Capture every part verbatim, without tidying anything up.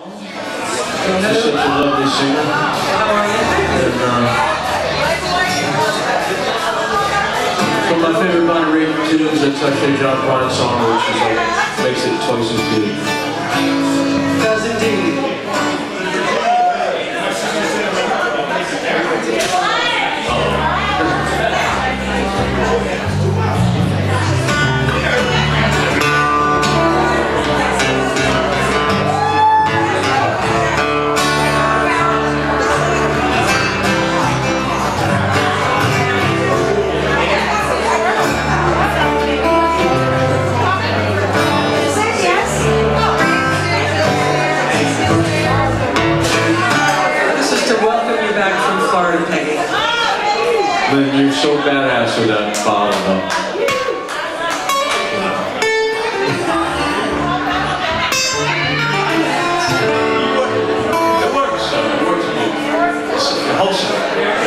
She's such a lovely singer. And, uh, so my favorite Bonnie Raitt too is that Touch A John Prine song, which is like, makes it twice as good. Does indeed. Then you're so badass with that bottle, though. It works, so it works good. It's wholesome.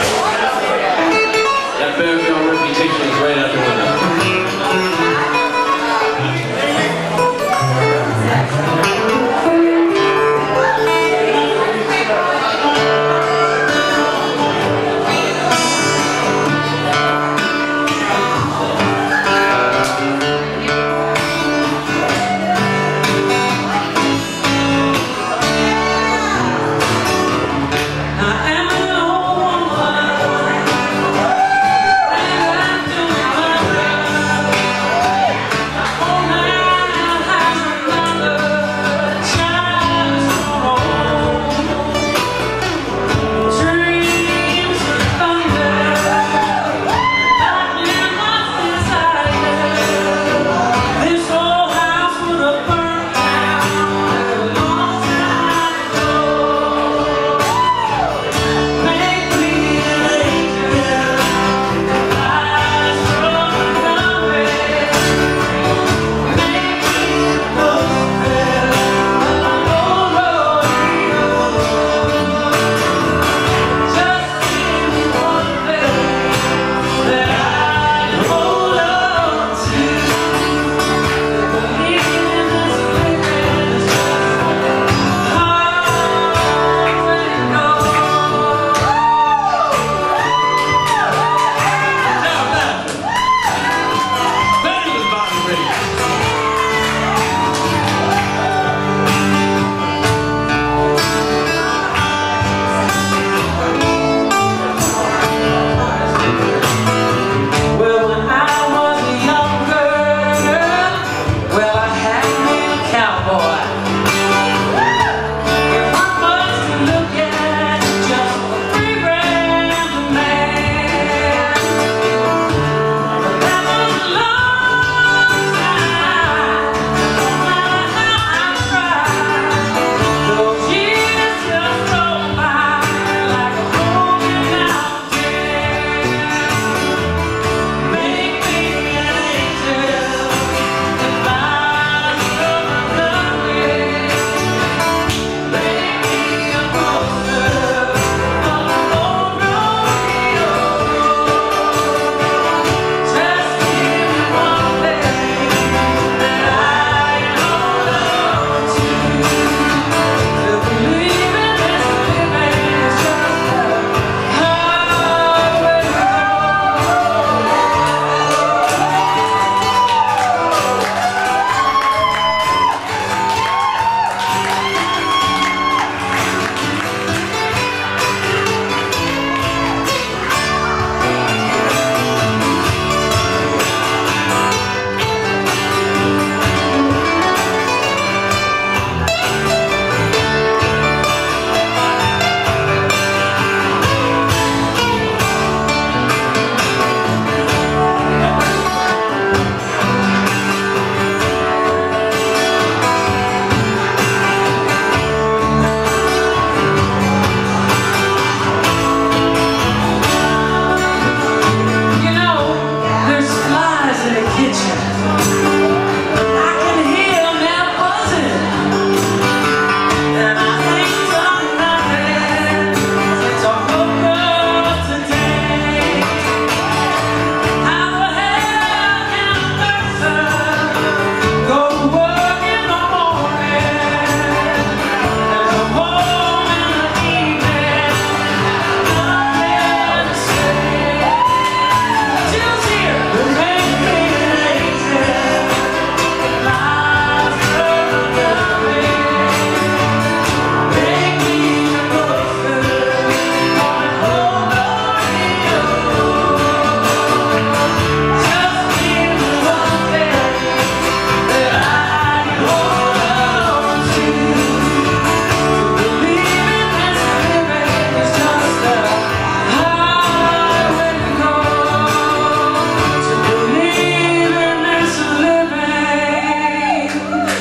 That bad girl reputation is right out the window.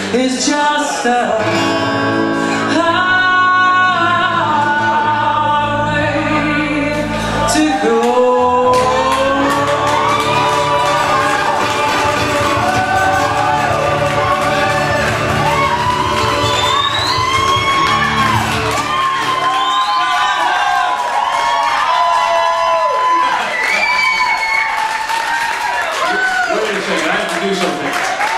is just a highway to go. I have to do something.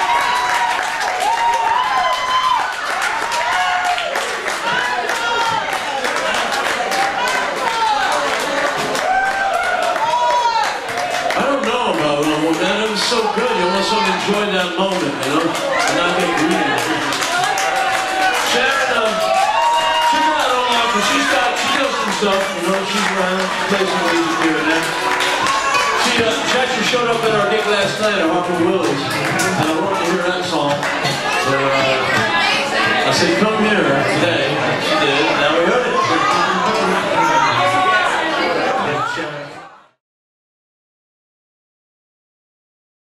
I don't know about it, man. It was so good. You almost want to enjoy that moment, you know, and not get greedy. Sharon, uh, check her out online, because she's got, she does some stuff, you know, she's around, she plays some music here and there. She, uh, she actually showed up at our gig last night at Harper Willie's, and I wanted to hear that song. So, uh, I said, come here today.